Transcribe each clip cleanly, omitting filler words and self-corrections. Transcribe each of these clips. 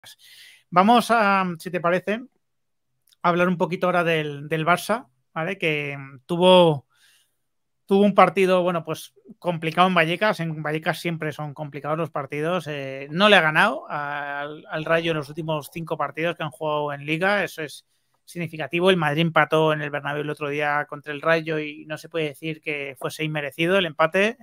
Vamos a, si te parece, a hablar un poquito ahora del Barça, ¿vale? Que tuvo un partido, bueno, pues complicado en Vallecas. En Vallecas siempre son complicados los partidos. No le ha ganado al Rayo en los últimos 5 partidos que han jugado en Liga. Eso es significativo. El Madrid empató en el Bernabéu el otro día contra el Rayo y no se puede decir que fuese inmerecido el empate.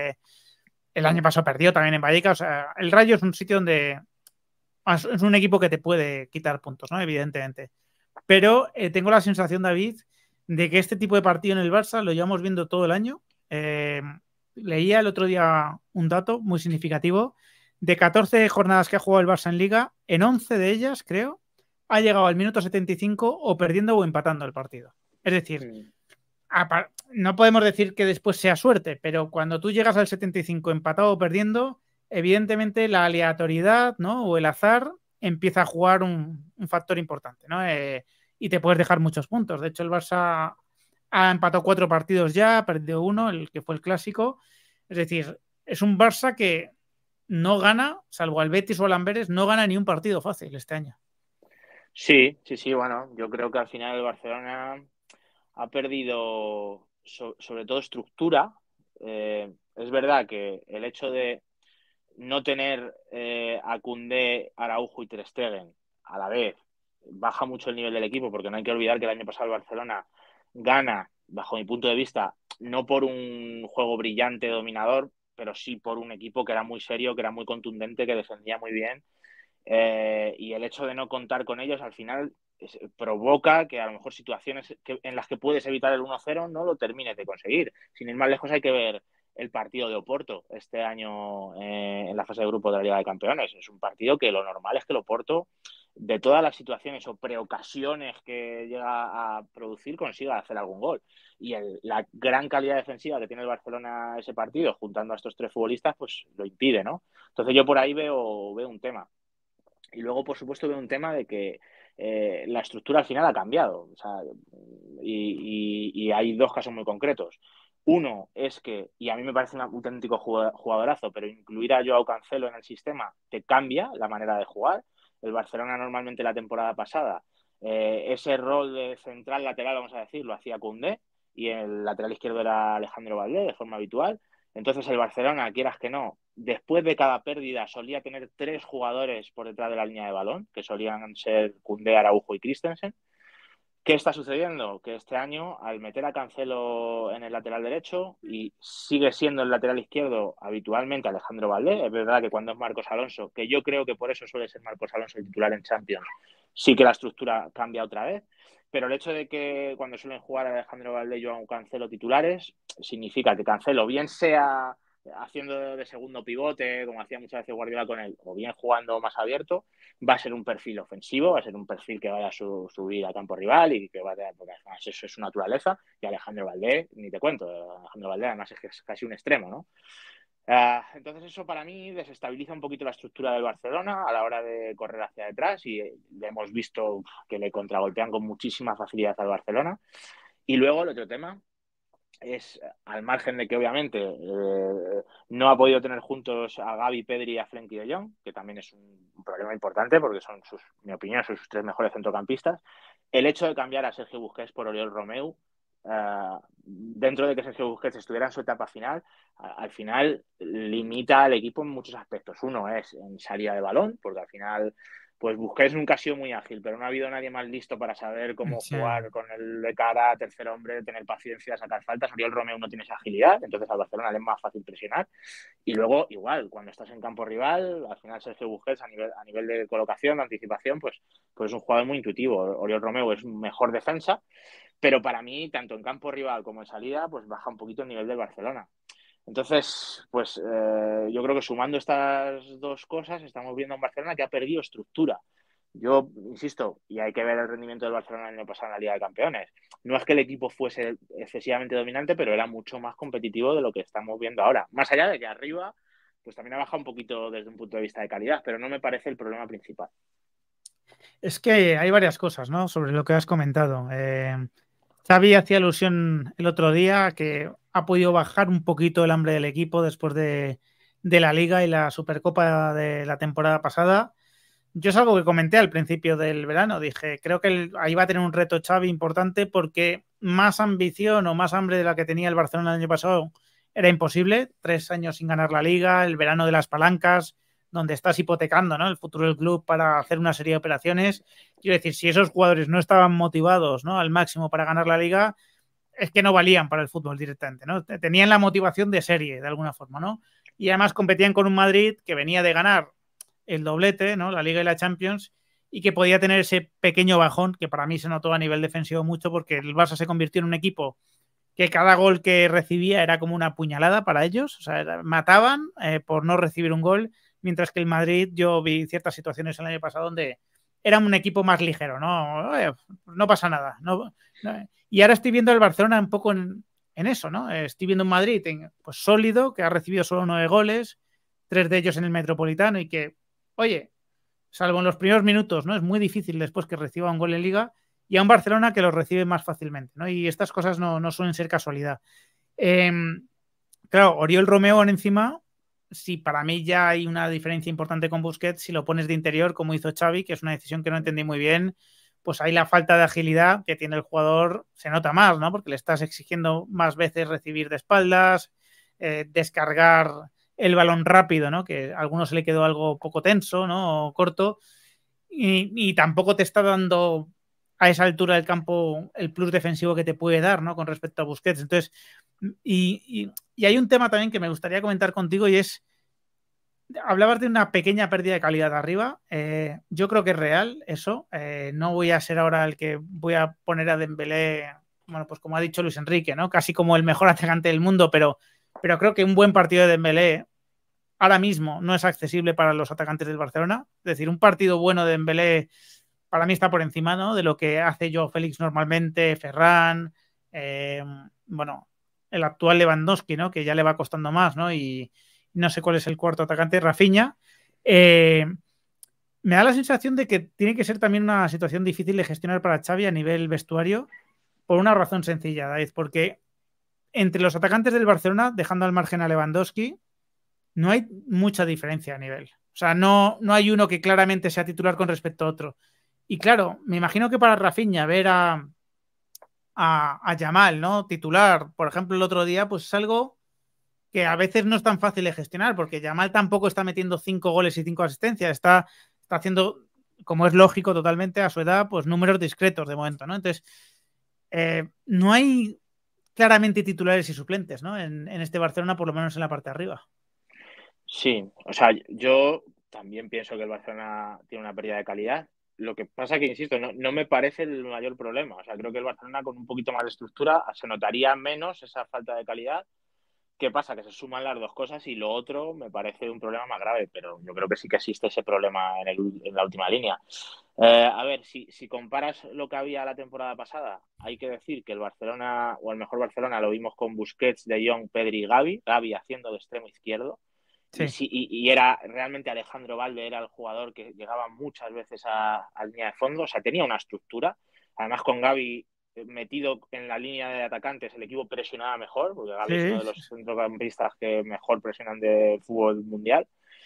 El año pasado perdió también en Vallecas. O sea, el Rayo es un sitio donde es un equipo que te puede quitar puntos, ¿no? Evidentemente. Pero tengo la sensación, David, de que este tipo de partido en el Barça lo llevamos viendo todo el año. Leía el otro día un dato muy significativo. De 14 jornadas que ha jugado el Barça en Liga, en 11 de ellas, creo, ha llegado al minuto 75 o perdiendo o empatando el partido. Es decir, no podemos decir que después sea suerte, pero cuando tú llegas al 75 empatado o perdiendo, evidentemente la aleatoriedad, ¿no? O el azar empieza a jugar un factor importante, ¿no? Y te puedes dejar muchos puntos. De hecho, el Barça ha empatado 4 partidos ya, ha perdido 1, el que fue el clásico. Es decir, es un Barça que no gana, salvo al Betis o al Amberes, no gana ni un partido fácil este año. Sí, sí, sí, bueno, yo creo que al final el Barcelona ha perdido sobre todo estructura. Es verdad que el hecho de no tener a Koundé, Araujo y Ter Stegen a la vez baja mucho el nivel del equipo, porque no hay que olvidar que el año pasado el Barcelona gana, bajo mi punto de vista, no por un juego brillante dominador, pero sí por un equipo que era muy serio, que era muy contundente, que defendía muy bien, y el hecho de no contar con ellos al final provoca que a lo mejor situaciones en las que puedes evitar el 1-0 no lo termines de conseguir. Sin ir más lejos hay que ver el partido de Oporto este año en la fase de grupo de la Liga de Campeones. Es un partido que lo normal es que el Oporto, de todas las situaciones o preocasiones que llega a producir, consiga hacer algún gol. Y la gran calidad defensiva que tiene el Barcelona ese partido, juntando a estos 3 futbolistas, pues lo impide, ¿no? Entonces yo por ahí veo un tema. Y luego, por supuesto, veo un tema de que la estructura al final ha cambiado. O sea, y hay 2 casos muy concretos. Uno es que, y a mí me parece un auténtico jugadorazo, pero incluir a Joao Cancelo en el sistema te cambia la manera de jugar. El Barcelona normalmente la temporada pasada, ese rol de central lateral, vamos a decir, lo hacía Koundé y el lateral izquierdo era Alejandro Valdés de forma habitual. Entonces el Barcelona, quieras que no, después de cada pérdida solía tener 3 jugadores por detrás de la línea de balón, que solían ser Koundé, Araujo y Christensen. ¿Qué está sucediendo? Que este año, al meter a Cancelo en el lateral derecho y sigue siendo el lateral izquierdo habitualmente Alejandro Valdés, es verdad que cuando es Marcos Alonso, que yo creo que por eso suele ser Marcos Alonso el titular en Champions, sí que la estructura cambia otra vez, pero el hecho de que cuando suelen jugar Alejandro Valdés y Joao Cancelo titulares, significa que Cancelo bien sea haciendo de segundo pivote, como hacía muchas veces Guardiola con él, o bien jugando más abierto, va a ser un perfil ofensivo, va a ser un perfil que vaya a subir a campo rival y que va a tener, porque además eso es su naturaleza, y Alejandro Valdés, ni te cuento, Alejandro Valdés además es que es casi un extremo, ¿no? Entonces eso para mí desestabiliza un poquito la estructura del Barcelona a la hora de correr hacia detrás y le hemos visto que le contragolpean con muchísima facilidad al Barcelona. Y luego el otro tema es, al margen de que obviamente no ha podido tener juntos a Gavi, Pedri y a Frenkie de Jong, que también es un problema importante porque son mi opinión, son sus 3 mejores centrocampistas, el hecho de cambiar a Sergio Busquets por Oriol Romeu, dentro de que Sergio Busquets estuviera en su etapa final, al final limita al equipo en muchos aspectos. Uno es en salida de balón, porque al final pues Busquets nunca ha sido muy ágil, pero no ha habido nadie más listo para saber cómo Sí. jugar con el de cara, tercer hombre, tener paciencia, sacar faltas. Oriol Romeu no tiene esa agilidad, entonces al Barcelona le es más fácil presionar. Y luego, igual, cuando estás en campo rival, al final Sergio Busquets a nivel de colocación, de anticipación, pues es un jugador muy intuitivo. Oriol Romeu es mejor defensa, pero para mí, tanto en campo rival como en salida, pues baja un poquito el nivel del Barcelona. Entonces, pues yo creo que sumando estas 2 cosas estamos viendo a un Barcelona que ha perdido estructura. Yo insisto, y hay que ver el rendimiento del Barcelona el año pasado en la Liga de Campeones. No es que el equipo fuese excesivamente dominante, pero era mucho más competitivo de lo que estamos viendo ahora. Más allá de que arriba, pues también ha bajado un poquito desde un punto de vista de calidad, pero no me parece el problema principal. Es que hay varias cosas, ¿no? Sobre lo que has comentado. Xavi hacía alusión el otro día que ha podido bajar un poquito el hambre del equipo después de la Liga y la Supercopa de la temporada pasada. yo es algo que comenté al principio del verano. Dije, creo que ahí va a tener un reto Xavi importante porque más ambición o más hambre de la que tenía el Barcelona el año pasado era imposible. 3 años sin ganar la Liga, el verano de las palancas, donde estás hipotecando, ¿no?, el futuro del club para hacer una serie de operaciones. Quiero decir, si esos jugadores no estaban motivados, ¿no?, al máximo para ganar la Liga, es que no valían para el fútbol directamente, ¿no? Tenían la motivación de serie, de alguna forma, ¿no? Y además competían con un Madrid que venía de ganar el doblete, ¿no?, la Liga y la Champions, y que podía tener ese pequeño bajón que para mí se notó a nivel defensivo mucho, porque el Barça se convirtió en un equipo que cada gol que recibía era como una puñalada para ellos, o sea, mataban por no recibir un gol, mientras que el Madrid, yo vi ciertas situaciones el año pasado donde era un equipo más ligero, no, no pasa nada. No. Y ahora estoy viendo el Barcelona un poco en eso, ¿no? Estoy viendo un Madrid pues sólido, que ha recibido solo 9 goles, 3 de ellos en el Metropolitano, y que, oye, salvo en los primeros minutos, ¿no?, es muy difícil después que reciba un gol en Liga, y a un Barcelona que lo recibe más fácilmente, ¿no? Y estas cosas no suelen ser casualidad. Eh, claro, Oriol Romeo encima, si para mí ya hay una diferencia importante con Busquets, si lo pones de interior, como hizo Xavi, que es una decisión que no entendí muy bien, pues ahí la falta de agilidad que tiene el jugador se nota más, ¿no? Porque le estás exigiendo más veces recibir de espaldas, descargar el balón rápido, ¿no?, que a algunos se le quedó algo poco tenso, ¿no?, o corto, y tampoco te está dando a esa altura del campo el plus defensivo que te puede dar, ¿no?, con respecto a Busquets. Entonces, y hay un tema también que me gustaría comentar contigo, y es, hablabas de una pequeña pérdida de calidad arriba. Yo creo que es real eso. No voy a ser ahora el que voy a poner a Dembélé, bueno, pues como ha dicho Luis Enrique, ¿no?, casi como el mejor atacante del mundo, pero creo que un buen partido de Dembélé ahora mismo no es accesible para los atacantes del Barcelona. Es decir, un partido bueno de Dembélé para mí está por encima, ¿no?, de lo que hace Joao Félix normalmente, Ferran, bueno, el actual Lewandowski, ¿no?, que ya le va costando más, ¿no? Y no sé cuál es el cuarto atacante, Rafinha. Me da la sensación de que tiene que ser también una situación difícil de gestionar para Xavi a nivel vestuario, por una razón sencilla, David, porque entre los atacantes del Barcelona, dejando al margen a Lewandowski, no hay mucha diferencia a nivel. O sea, no hay uno que claramente sea titular con respecto a otro. Y claro, me imagino que para Rafinha ver a Yamal, ¿no?, titular, por ejemplo, el otro día, pues es algo que a veces no es tan fácil de gestionar, porque Yamal tampoco está metiendo 5 goles y 5 asistencias, está haciendo, como es lógico totalmente a su edad, pues números discretos de momento, ¿no? Entonces, no hay claramente titulares y suplentes, ¿no?, en este Barcelona, por lo menos en la parte de arriba. Sí, o sea, yo también pienso que el Barcelona tiene una pérdida de calidad. Lo que pasa que, insisto, no me parece el mayor problema. O sea, creo que el Barcelona con un poquito más de estructura se notaría menos esa falta de calidad. ¿Qué pasa? Que se suman las dos cosas y lo otro me parece un problema más grave, pero yo creo que sí que existe ese problema en la última línea. A ver, si comparas lo que había la temporada pasada, hay que decir que el Barcelona, o el mejor Barcelona, lo vimos con Busquets, De Jong, Pedri y Gavi haciendo de extremo izquierdo. Sí. Y era realmente Alejandro Valde era el jugador que llegaba muchas veces a línea de fondo, o sea, tenía una estructura. Además, con Gavi metido en la línea de atacantes, el equipo presionaba mejor, porque Gavi es uno Sí, de sí, los sí. centrocampistas que mejor presionan del fútbol mundial.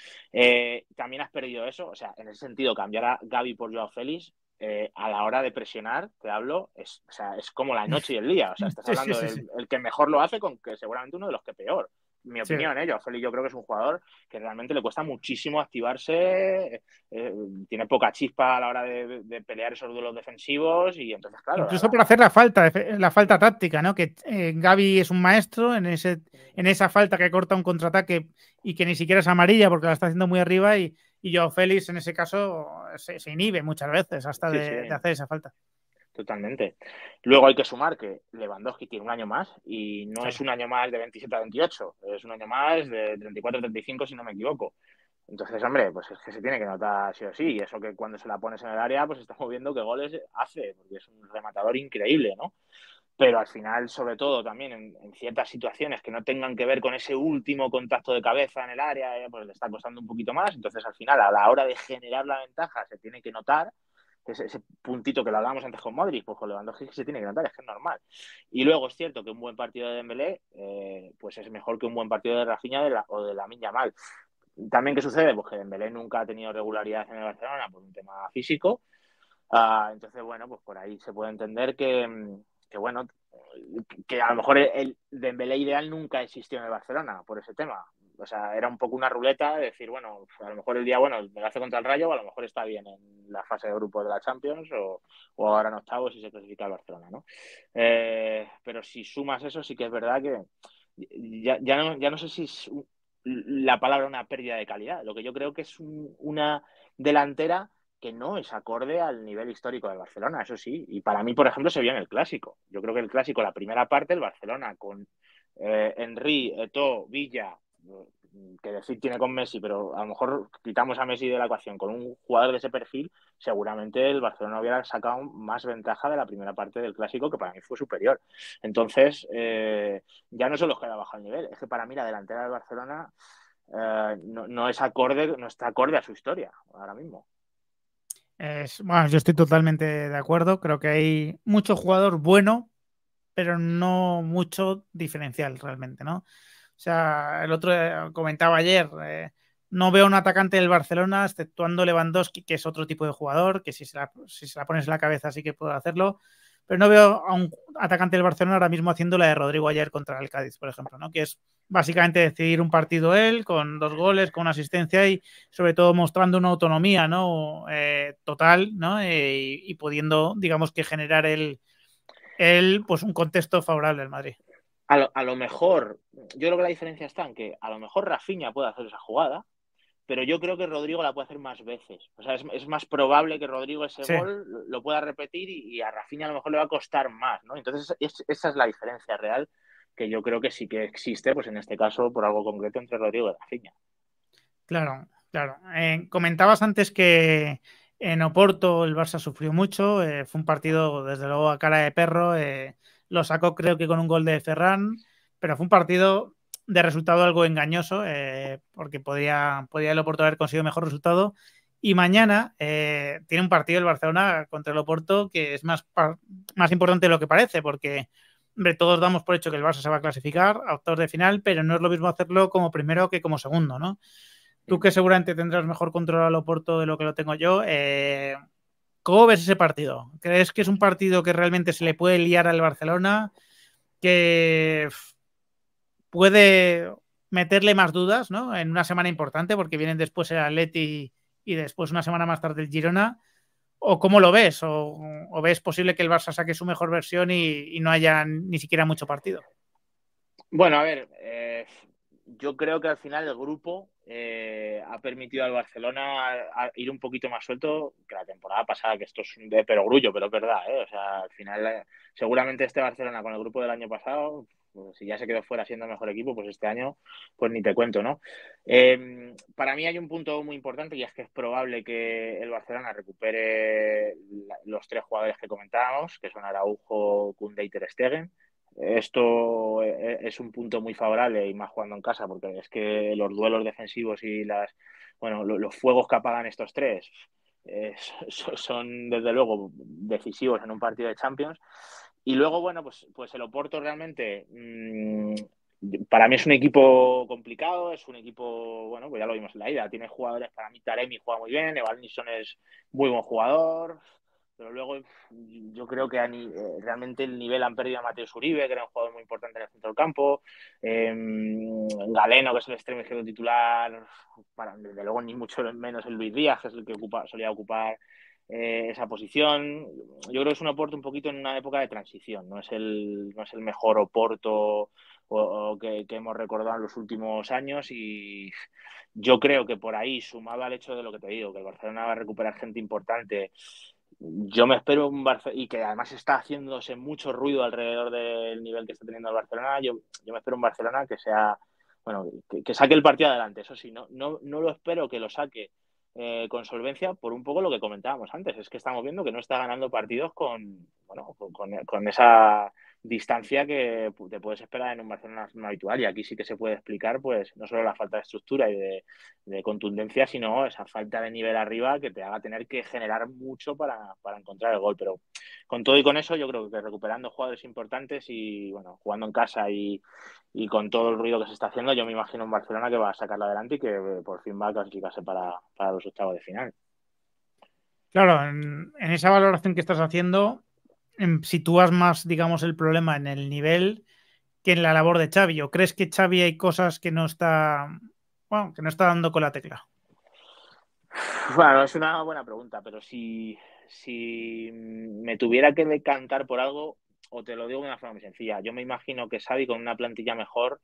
También has perdido eso, o sea, en ese sentido, cambiar a Gavi por Joao Félix, a la hora de presionar, te hablo, o sea, es como la noche y el día, o sea, estás Sí, sí, hablando sí, del sí. el que mejor lo hace con que seguramente uno de los que peor. Mi Sí. opinión, Joao Félix yo creo que es un jugador que realmente le cuesta muchísimo activarse, tiene poca chispa a la hora de pelear esos duelos defensivos y entonces, claro, Incluso por hacer la falta táctica, ¿no? Que Gavi es un maestro en esa falta que corta un contraataque y que ni siquiera es amarilla porque la está haciendo muy arriba, y Joao Félix en ese caso se inhibe muchas veces hasta sí, sí, de hacer esa falta. totalmente. Luego hay que sumar que Lewandowski tiene un año más y no es Claro. un año más de 27 a 28, es un año más de 34 a 35 si no me equivoco. Entonces, hombre, pues es que se tiene que notar sí o sí. Y eso que cuando se la pones en el área, pues estamos viendo qué goles hace, porque es un rematador increíble, ¿no? Pero al final, sobre todo, también en ciertas situaciones que no tengan que ver con ese último contacto de cabeza en el área, pues le está costando un poquito más. Entonces, al final, a la hora de generar la ventaja, se tiene que notar ese puntito que lo hablábamos antes con Modric, pues con Lewandowski se tiene que notar, es que es normal. Y luego es cierto que un buen partido de Dembélé, pues es mejor que un buen partido de Rafinha o de Lamine Yamal. También, ¿qué sucede? Pues que Dembélé nunca ha tenido regularidad en el Barcelona por un tema físico. Entonces, bueno, pues por ahí se puede entender que bueno, que a lo mejor el Dembélé ideal nunca existió en el Barcelona por ese tema. O sea, era un poco una ruleta de decir, bueno, a lo mejor el día bueno me lo hace contra el Rayo, o a lo mejor está bien en la fase de grupos de la Champions o ahora en octavos si se clasifica el Barcelona, ¿no? Pero si sumas eso, sí que es verdad que ya no sé si es la palabra una pérdida de calidad. Lo que yo creo que es una delantera que no es acorde al nivel histórico del Barcelona, eso sí. Y para mí, por ejemplo, se vio en el Clásico. Yo creo que el Clásico, la primera parte, el Barcelona con Henry, Eto'o, Villa, que decir tiene con Messi, pero a lo mejor quitamos a Messi de la ecuación, con un jugador de ese perfil, seguramente el Barcelona hubiera sacado más ventaja de la primera parte del Clásico, que para mí fue superior. Entonces, ya no solo es que haya bajado el nivel, es que para mí la delantera del Barcelona no es acorde, no está acorde a su historia ahora mismo. Bueno, yo estoy totalmente de acuerdo. Creo que hay mucho jugador bueno, pero no mucho diferencial realmente, ¿no? O sea, el otro comentaba ayer, no veo un atacante del Barcelona, exceptuando Lewandowski, que es otro tipo de jugador, que si se la pones en la cabeza sí que puede hacerlo, pero no veo a un atacante del Barcelona ahora mismo haciendo la de Rodrigo ayer contra el Cádiz, por ejemplo, ¿no? Que es básicamente decidir un partido él, con 2 goles, con una asistencia y sobre todo mostrando una autonomía, ¿no? Total, ¿no? Y pudiendo, digamos que generar pues un contexto favorable al Madrid. A lo mejor, yo creo que la diferencia está en que a lo mejor Rafinha puede hacer esa jugada, pero yo creo que Rodrigo la puede hacer más veces. O sea, es más probable que Rodrigo ese Sí, gol lo pueda repetir y a Rafinha a lo mejor le va a costar más, ¿no? Entonces, esa es la diferencia real que yo creo que sí que existe, pues en este caso, por algo concreto, entre Rodrigo y Rafinha. claro, claro. Comentabas antes que en Oporto el Barça sufrió mucho, fue un partido desde luego a cara de perro, lo sacó creo que con un gol de Ferran, pero fue un partido de resultado algo engañoso, porque podría el Oporto haber conseguido mejor resultado. Y mañana tiene un partido el Barcelona contra el Oporto que es más importante de lo que parece, porque hombre, todos damos por hecho que el Barça se va a clasificar a octavos de final, pero no es lo mismo hacerlo como primero que como segundo, ¿no? Tú que seguramente tendrás mejor control al Oporto de lo que lo tengo yo, ¿cómo ves ese partido? ¿Crees que es un partido que realmente se le puede liar al Barcelona? ¿Que puede meterle más dudas, ¿no? En una semana importante, porque vienen después el Atleti y después una semana más tarde el Girona. ¿O cómo lo ves? ¿O ves posible que el Barça saque su mejor versión y no haya ni siquiera mucho partido? Bueno, a ver, yo creo que al final el grupo ha permitido al Barcelona ir un poquito más suelto que la temporada pasada, que esto es de perogrullo, pero es verdad, ¿eh? O sea, al final, seguramente este Barcelona con el grupo del año pasado, pues, si ya se quedó fuera siendo el mejor equipo, pues este año, pues ni te cuento, ¿no? Para mí hay un punto muy importante y es que es probable que el Barcelona recupere los 3 jugadores que comentábamos, que son Araujo, Koundé y Ter Stegen. Esto es un punto muy favorable y más jugando en casa, porque es que los duelos defensivos y los fuegos que apagan estos tres son desde luego decisivos en un partido de Champions. Y luego, bueno, pues el Oporto realmente para mí es un equipo complicado, es un equipo, bueno, pues ya lo vimos en la ida, tiene jugadores, para mí Taremi juega muy bien, Evan Nilsson es muy buen jugador, pero luego yo creo que realmente el nivel han perdido a Mateo Uribe, que era un jugador muy importante en el centro del campo. Galeno, que es el extremo izquierdo titular, desde luego ni mucho menos el Luis Díaz, que es el que solía ocupar esa posición. Yo creo que es un Oporto un poquito en una época de transición, no es el mejor Oporto que hemos recordado en los últimos años y yo creo que por ahí, sumado al hecho de lo que te digo, que el Barcelona va a recuperar gente importante, yo me espero un Barcelona, y que además está haciéndose mucho ruido alrededor del nivel que está teniendo el Barcelona, yo me espero un Barcelona que sea, bueno, que saque el partido adelante, eso sí, no lo espero que lo saque con solvencia por un poco lo que comentábamos antes, es que estamos viendo que no está ganando partidos con esa distancia que te puedes esperar en un Barcelona no habitual. Y aquí sí que se puede explicar, pues, no solo la falta de estructura y de contundencia, sino esa falta de nivel arriba que te haga tener que generar mucho para encontrar el gol. Pero con todo y con eso, yo creo que recuperando jugadores importantes y, bueno, jugando en casa y con todo el ruido que se está haciendo, yo me imagino un Barcelona que va a sacarla adelante y que por fin va a clasificarse para los octavos de final. Claro, en esa valoración que estás haciendo, sitúas más, digamos, el problema en el nivel que en la labor de Xavi. ¿O crees que Xavi hay cosas que no está, bueno, que no está dando con la tecla? Bueno, es una buena pregunta, pero si me tuviera que decantar por algo, o te lo digo de una forma muy sencilla, yo me imagino que Xavi con una plantilla mejor,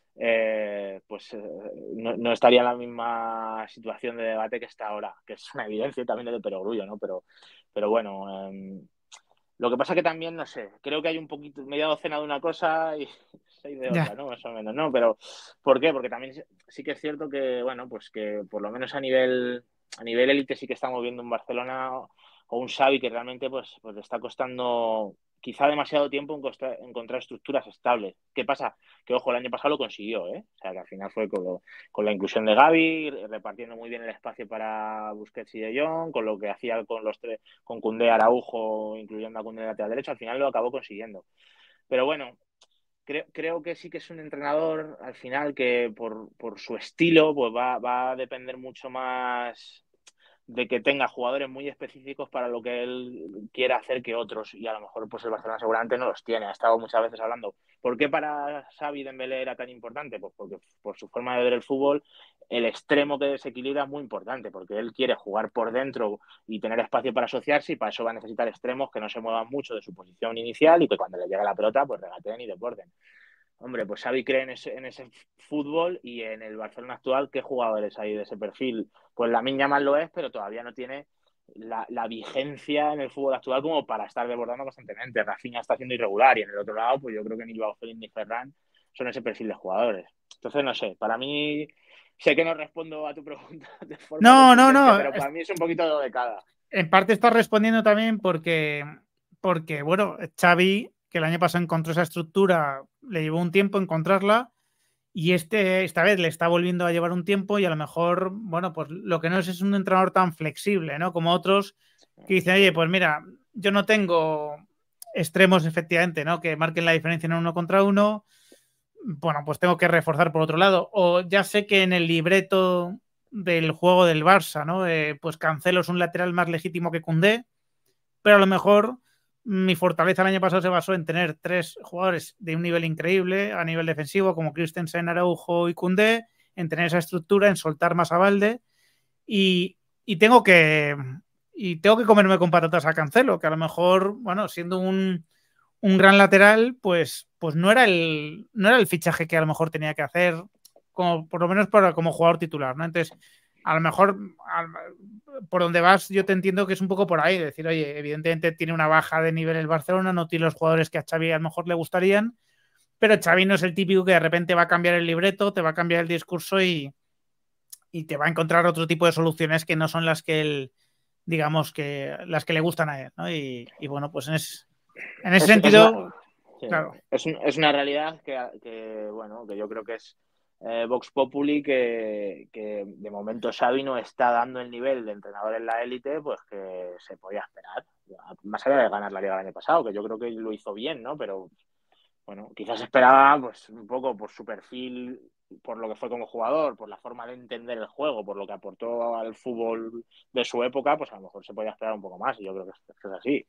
no estaría en la misma situación de debate que está ahora, que es una evidencia y también de perogrullo, ¿no? Pero bueno, lo que pasa que también, no sé, creo que hay un poquito, media docena de una cosa y seis de otra, Ya, ¿no? Más o menos, ¿no? Pero, ¿por qué? Porque también sí que es cierto que, bueno, pues que por lo menos a nivel élite sí que estamos viendo un Barcelona o un Xavi que realmente pues le está costando quizá demasiado tiempo encontrar estructuras estables. ¿Qué pasa? Que, ojo, el año pasado lo consiguió, ¿eh? O sea, que al final fue con la inclusión de Gavi, repartiendo muy bien el espacio para Busquets y De Jong, con lo que hacía con los tres, con Koundé, Araujo, incluyendo a Koundé de lateral derecho, al final lo acabó consiguiendo. Pero bueno, creo que sí que es un entrenador al final que por su estilo pues va a depender mucho más de que tenga jugadores muy específicos para lo que él quiera hacer que otros, y a lo mejor pues el Barcelona seguramente no los tiene. Ha estado muchas veces hablando. ¿Por qué para Xavi Dembélé era tan importante? Pues porque por su forma de ver el fútbol, el extremo que desequilibra es muy importante, porque él quiere jugar por dentro y tener espacio para asociarse, y para eso va a necesitar extremos que no se muevan mucho de su posición inicial y que cuando le llegue la pelota pues regateen y deporten. Hombre, pues Xavi cree en ese fútbol, y en el Barcelona actual, ¿qué jugadores hay de ese perfil? Pues Lamine Yamal lo es, pero todavía no tiene la vigencia en el fútbol actual como para estar desbordando constantemente. Rafinha está siendo irregular, y en el otro lado, pues yo creo que ni Joao Félix ni Ferran son ese perfil de jugadores. Entonces, no sé, para mí, sé que no respondo a tu pregunta de forma no, no, contundente, no. pero para mí es un poquito de cada. En parte estás respondiendo también porque, bueno, Xavi, que el año pasado encontró esa estructura, le llevó un tiempo encontrarla y esta vez le está volviendo a llevar un tiempo y a lo mejor, bueno, pues lo que no es un entrenador tan flexible, ¿no? Como otros que dicen, oye, pues mira, yo no tengo extremos efectivamente, ¿no? Que marquen la diferencia en uno contra uno, bueno, pues tengo que reforzar por otro lado. O ya sé que en el libreto del juego del Barça, ¿no? Pues Cancelo es un lateral más legítimo que Koundé, pero a lo mejor mi fortaleza el año pasado se basó en tener tres jugadores de un nivel increíble a nivel defensivo, como Christensen, Araujo y Koundé, en tener esa estructura, en soltar más a Valde, y, y tengo que comerme con patatas a Cancelo, que a lo mejor, bueno, siendo un gran lateral, pues no era el fichaje que a lo mejor tenía que hacer, como, por lo menos como jugador titular, ¿no? Entonces, a lo mejor por donde vas, yo te entiendo que es un poco por ahí, decir, oye, evidentemente tiene una baja de nivel el Barcelona, no tiene los jugadores que a Xavi a lo mejor le gustarían, pero Xavi no es el típico que de repente va a cambiar el libreto, te va a cambiar el discurso y te va a encontrar otro tipo de soluciones que no son las que él, digamos, que las que le gustan a él, ¿no? Y bueno, pues en ese Es, es una, sentido, sí, claro. es una realidad bueno, que yo creo que es Vox Populi, que de momento Xavi no está dando el nivel de entrenador en la élite pues que se podía esperar. Más allá de ganar la Liga el año pasado, que yo creo que lo hizo bien, ¿no? Pero bueno, quizás esperaba pues un poco por su perfil, por lo que fue como jugador, por la forma de entender el juego, por lo que aportó al fútbol de su época, pues a lo mejor se podía esperar un poco más, y yo creo que es así.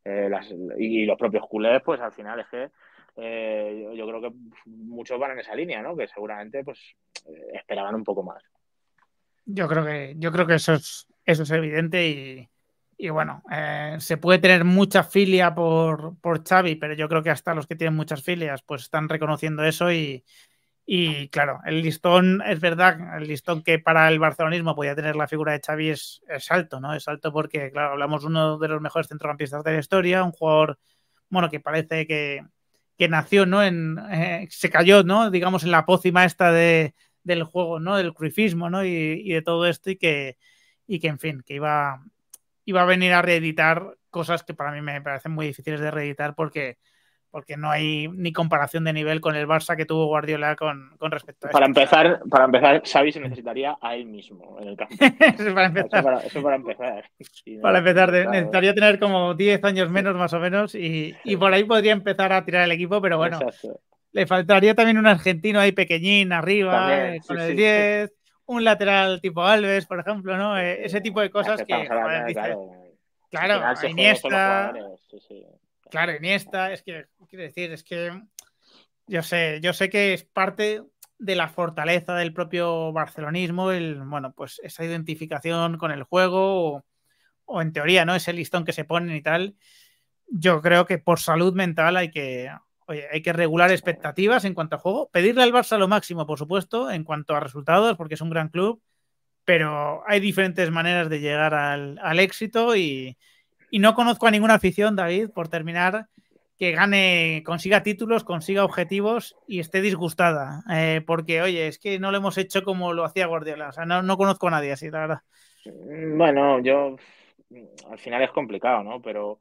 Y los propios culés, pues al final es que yo creo que muchos van en esa línea, ¿no? Que seguramente pues esperaban un poco más. Yo creo que eso es evidente y bueno, se puede tener mucha filia por Xavi, pero yo creo que hasta los que tienen muchas filias pues están reconociendo eso y claro, el listón, es verdad, el listón que para el barcelonismo podía tener la figura de Xavi es alto, ¿no? Es alto porque, claro, hablamos de uno de los mejores centrocampistas de la historia, un jugador, bueno, que parece que nació, ¿no? Se cayó, ¿no? Digamos, en la pócima esta del juego, ¿no? Del cruifismo, ¿no? Y de todo esto y que en fin, que iba a venir a reeditar cosas que para mí me parecen muy difíciles de reeditar porque no hay ni comparación de nivel con el Barça que tuvo Guardiola con respecto a Para esto. O sea, empezar, Xavi se necesitaría a él mismo en el campo. eso para empezar. Eso para empezar. Para empezar, Claro, necesitaría tener como 10 años menos más o menos y por ahí podría empezar a tirar el equipo, pero bueno, exacto. le faltaría también un argentino ahí pequeñín arriba, También, sí, con el sí. 10, un lateral tipo Alves, por ejemplo, ¿no? Ese tipo de Es que cosas estamos que, joder, hablando, dices, claro. Al claro, final, a si es juego solo Iniesta, jugadores, sí, sí. claro, Iniesta, es que, quiero decir, es que yo sé que es parte de la fortaleza del propio barcelonismo, bueno, pues esa identificación con el juego o en teoría, ¿no? Ese listón que se ponen y tal. Yo creo que por salud mental oye, hay que regular expectativas en cuanto a juego, pedirle al Barça lo máximo, por supuesto, en cuanto a resultados, porque es un gran club, pero hay diferentes maneras de llegar al éxito y no conozco a ninguna afición, David, por terminar, que gane, consiga títulos, consiga objetivos y esté disgustada. Porque, oye, es que no lo hemos hecho como lo hacía Guardiola. O sea, no conozco a nadie así, la verdad. Bueno, yo al final es complicado, ¿no? Pero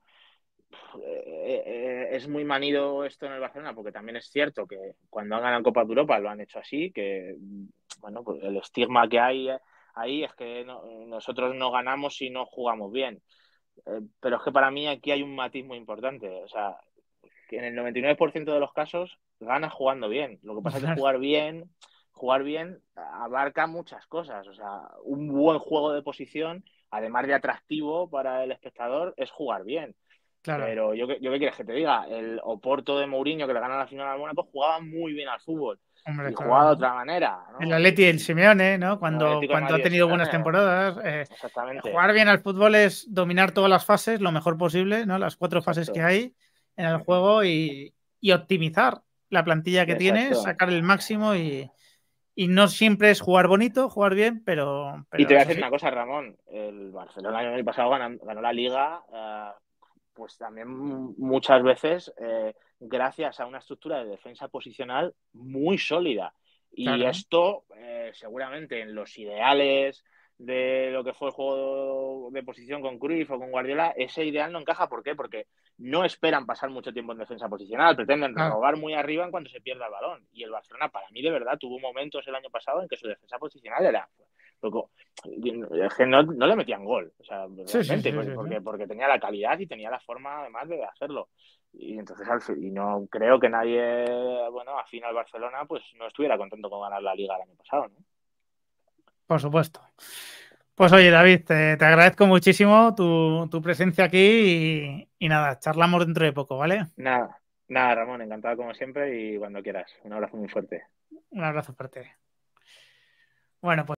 es muy manido esto en el Barcelona, porque también es cierto que cuando han ganado Copa de Europa lo han hecho así, que bueno, pues el estigma que hay ahí es que nosotros no ganamos si no jugamos bien. Pero es que para mí aquí hay un matiz muy importante. O sea, que en el 99% de los casos ganas jugando bien. Lo que pasa es que jugar bien abarca muchas cosas. O sea, un buen juego de posición, además de atractivo para el espectador, es jugar bien. Claro. Pero yo qué quieres que te diga, el Oporto de Mourinho que le gana la final al Mónaco jugaba muy bien al fútbol Hombre, y jugaba de claro. otra manera, El ¿no? Atleti y el Simeone, ¿no? El Cuando Atlético de ha Madrid de tenido buenas Simeone, temporadas. exactamente, Jugar bien al fútbol es dominar todas las fases lo mejor posible, ¿no? Las 4 fases que exacto, hay en el juego y optimizar la plantilla que tienes, exacto. sacar el máximo y no siempre es jugar bonito, jugar bien, Y te pero voy a es decir así. una cosa, Ramón. El Barcelona el año pasado ganó la Liga, pues también muchas veces gracias a una estructura de defensa posicional muy sólida. Y Claro. esto, seguramente en los ideales de lo que fue el juego de posición con Cruyff o con Guardiola, ese ideal no encaja. ¿Por qué? Porque no esperan pasar mucho tiempo en defensa posicional, pretenden Claro. robar muy arriba en cuanto se pierda el balón. Y el Barcelona, para mí, de verdad, tuvo momentos el año pasado en que su defensa posicional era loco. Es que no le metían gol, o sea, Sí, sí, realmente, sí, sí, sí. porque tenía la calidad y tenía la forma además de hacerlo. Y entonces, y no creo que nadie, bueno, afín al Barcelona, pues no estuviera contento con ganar la Liga el año pasado, ¿no? Por supuesto. Pues oye, David, te agradezco muchísimo tu presencia aquí y nada, charlamos dentro de poco, ¿vale? Nada, nada, Ramón, encantado como siempre y cuando quieras. Un abrazo muy fuerte. Un abrazo fuerte. Bueno, pues